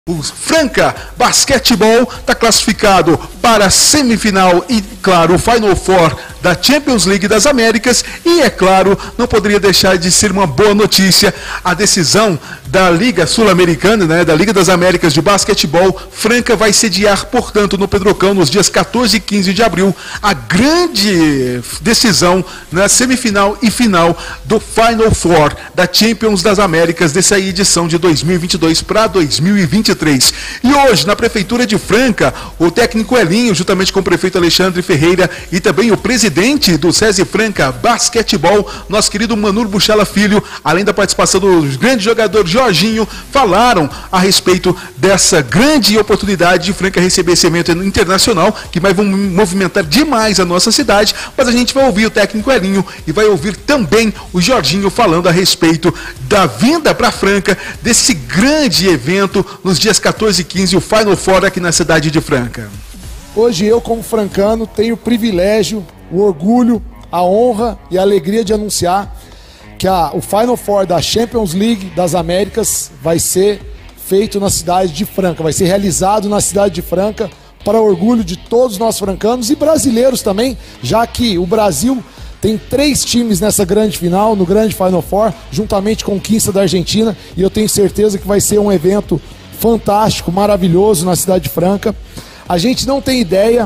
O Franca Basquetebol está classificado para a semifinal e, claro, o Final Four da Champions League das Américas. E, é claro, não poderia deixar de ser uma boa notícia a decisão da Liga Sul-Americana, né, da Liga das Américas de Basquetebol. Franca vai sediar, portanto, no Pedrocão, nos dias 14 e 15 de abril, a grande decisão na semifinal e final do Final Four da Champions das Américas, dessa edição de 2022 para 2023. E hoje, na Prefeitura de Franca, o técnico Elinho, juntamente com o prefeito Alexandre Ferreira e também o presidente do SESI Franca Basquetebol, nosso querido Manur Buchala Filho, além da participação do grande jogador Jorginho, falaram a respeito dessa grande oportunidade de Franca receber esse evento internacional, que vai movimentar demais a nossa cidade. Mas a gente vai ouvir o técnico Elinho e vai ouvir também o Jorginho falando a respeito da vinda para Franca desse grande evento nos dias 14 e 15, o Final Four aqui na cidade de Franca. Hoje eu, como francano, tenho o privilégio, o orgulho, a honra e a alegria de anunciar que o Final Four da Champions League das Américas vai ser feito na cidade de Franca, vai ser realizado na cidade de Franca, para orgulho de todos nós francanos e brasileiros também, já que o Brasil tem 3 times nessa grande final, no grande Final Four, juntamente com o Quinça da Argentina, e eu tenho certeza que vai ser um evento fantástico, maravilhoso na cidade de Franca. A gente não tem ideia,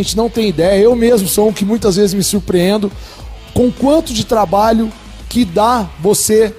eu mesmo sou um que muitas vezes me surpreendo com quanto de trabalho que dá você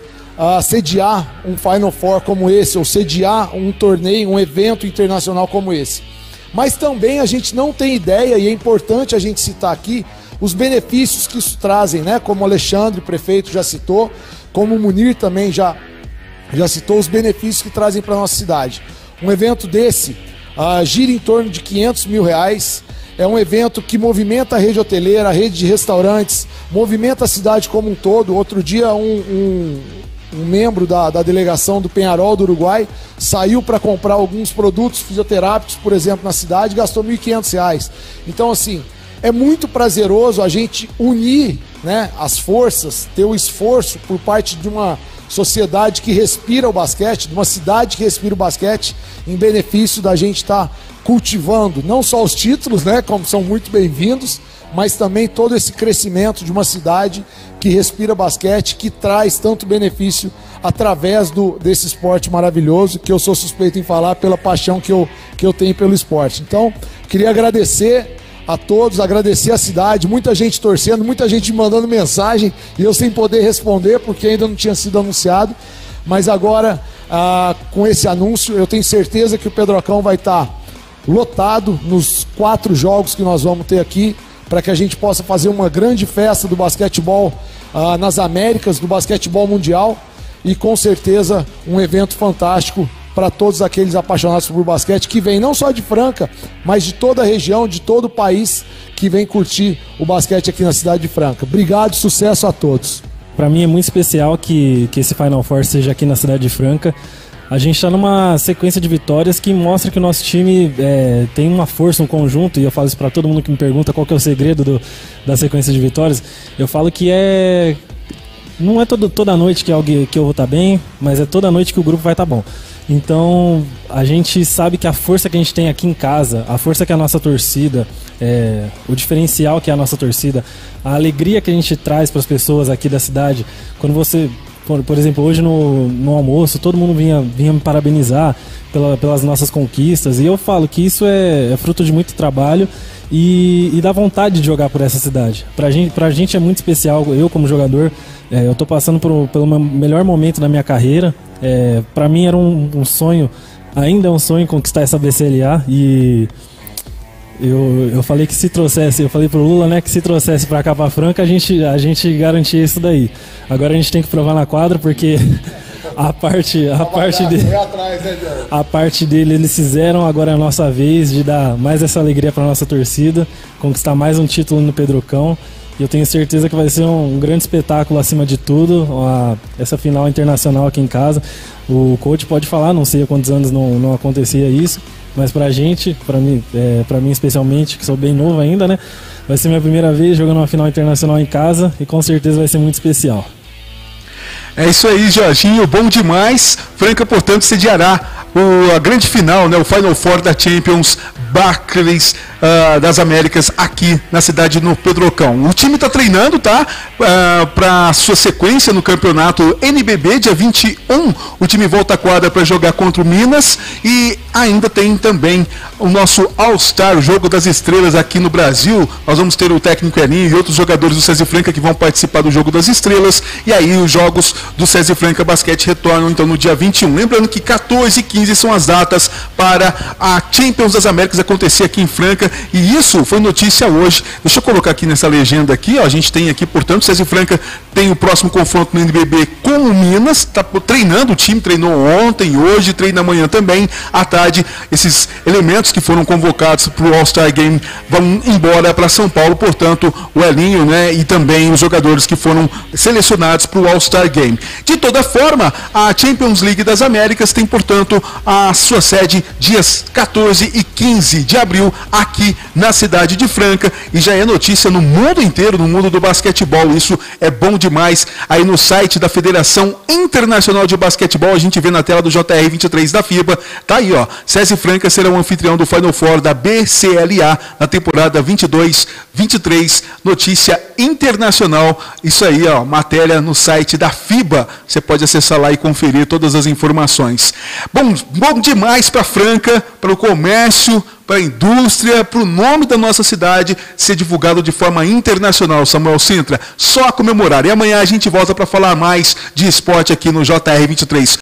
sediar um Final Four como esse, ou sediar um torneio, um evento internacional como esse. Mas também a gente não tem ideia, e é importante a gente citar aqui, os benefícios que isso trazem, né? Como o Alexandre, prefeito, já citou, como o Munir também já citou, os benefícios que trazem para a nossa cidade. Um evento desse gira em torno de R$500 mil, é um evento que movimenta a rede hoteleira, a rede de restaurantes, movimenta a cidade como um todo. Outro dia um membro da delegação do Peñarol do Uruguai saiu para comprar alguns produtos fisioterápicos, por exemplo, na cidade, gastou R$1.500. Então, assim, é muito prazeroso a gente unir, né, as forças, ter o esforço por parte de uma sociedade que respira o basquete, de uma cidade que respira o basquete, em benefício da gente estar cultivando não só os títulos, né, como são muito bem-vindos, mas também todo esse crescimento de uma cidade que respira basquete, que traz tanto benefício através desse esporte maravilhoso, que eu sou suspeito em falar pela paixão que eu tenho pelo esporte. Então, queria agradecer a todos, agradecer a cidade, muita gente torcendo, muita gente mandando mensagem e eu sem poder responder porque ainda não tinha sido anunciado, mas agora com esse anúncio eu tenho certeza que o Pedrocão vai estar lotado nos 4 jogos que nós vamos ter aqui, para que a gente possa fazer uma grande festa do basquetebol nas Américas, do basquetebol mundial, e com certeza um evento fantástico para todos aqueles apaixonados por basquete que vêm não só de Franca, mas de toda a região, de todo o país, que vem curtir o basquete aqui na cidade de Franca. Obrigado, sucesso a todos. Para mim é muito especial que esse Final Four seja aqui na cidade de Franca. A gente está numa sequência de vitórias que mostra que o nosso time tem uma força, um conjunto, e eu falo isso para todo mundo que me pergunta qual que é o segredo da sequência de vitórias. Eu falo que não é toda noite que eu vou estar bem, mas é toda noite que o grupo vai estar bom. Então a gente sabe que a força que a gente tem aqui em casa, a força que é a nossa torcida, o diferencial que é a nossa torcida, a alegria que a gente traz para as pessoas aqui da cidade. Quando você, por exemplo, hoje no almoço, todo mundo vinha me parabenizar pelas nossas conquistas, e eu falo que isso é fruto de muito trabalho e da vontade de jogar por essa cidade. Pra gente é muito especial. Eu, como jogador, eu tô passando pelo melhor momento da minha carreira. Para mim era um sonho, ainda é um sonho conquistar essa BCLA, e eu falei que se trouxesse, eu falei pro Lula, né, que se trouxesse para cá, pra Franca, a gente garantia isso daí. Agora a gente tem que provar na quadra, porque a parte dele eles fizeram, agora é a nossa vez de dar mais essa alegria para nossa torcida, conquistar mais um título no Pedrocão. E eu tenho certeza que vai ser um grande espetáculo acima de tudo, essa final internacional aqui em casa. O coach pode falar, não sei há quantos anos não acontecia isso, mas pra gente, pra mim especialmente, que sou bem novo ainda, né? Vai ser minha primeira vez jogando uma final internacional em casa e com certeza vai ser muito especial. É isso aí, Jorginho, bom demais. Franca, portanto, sediará a grande final, né, o Final Four da Champions Barclays das Américas aqui na cidade no Pedrocão. O time está treinando, tá? Para sua sequência no campeonato NBB, dia 21, o time volta à quadra para jogar contra o Minas e ainda tem também o nosso All-Star, o Jogo das Estrelas aqui no Brasil. Nós vamos ter o técnico Elinho e outros jogadores do SESI Franca que vão participar do Jogo das Estrelas e aí os jogos do SESI Franca Basquete retornam então no dia 21. Lembrando que 14 e 15 são as datas para a Champions das Américas acontecer aqui em Franca e isso foi notícia hoje. Deixa eu colocar aqui nessa legenda aqui, ó, a gente tem aqui, portanto, o SESI Franca tem o próximo confronto no NBB com o Minas, está treinando, o time treinou ontem, hoje, treina amanhã também, à tarde, esses elementos que foram convocados para o All-Star Game vão embora para São Paulo, portanto, o Elinho, né, e também os jogadores que foram selecionados para o All-Star Game. De toda forma, a Champions League das Américas tem, portanto, a sua sede dias 14 e 15 de abril aqui na cidade de Franca e já é notícia no mundo inteiro, no mundo do basquetebol. Isso é bom demais. Aí no site da Federação Internacional de Basquetebol, a gente vê na tela do JR23 da FIBA, tá aí, ó, SESI Franca será o anfitrião do Final Four da BCLA na temporada 22-23, notícia internacional. Isso aí, ó, matéria no site da FIBA. Você pode acessar lá e conferir todas as informações. Bom demais para Franca, para o comércio, para a indústria, para o nome da nossa cidade ser divulgado de forma internacional. Samuel Sintra, só a comemorar. E amanhã a gente volta para falar mais de esporte aqui no JR23.